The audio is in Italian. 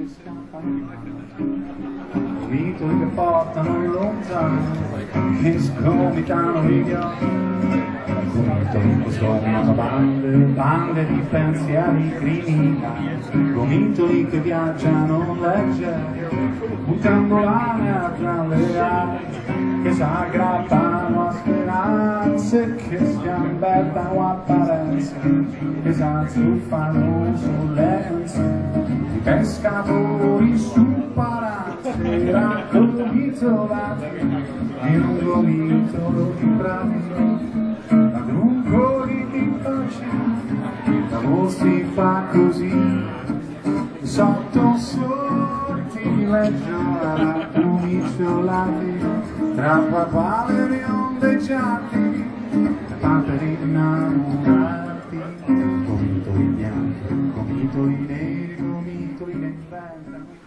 Gomitoli che portano lontano, che sgomitano i ghiacci. Gomitoli che sono bande di pensieri criminali. Gomitoli che viaggiano leggeri, buttando l'anima tra le ali, che si aggrappano a speranze, che si ambettano apparenze, che si azzuffano sulle di pescatori su palazzi, raccomitolati in un gomitolo di bravi, ladruncoli di pace, la voce si fa così, sotto sortileggio raccomitolati, tra papaveri ondeggiati, paperi innamorati, gomitoli bianchi, gomitoli neri, gomitoli che inventano.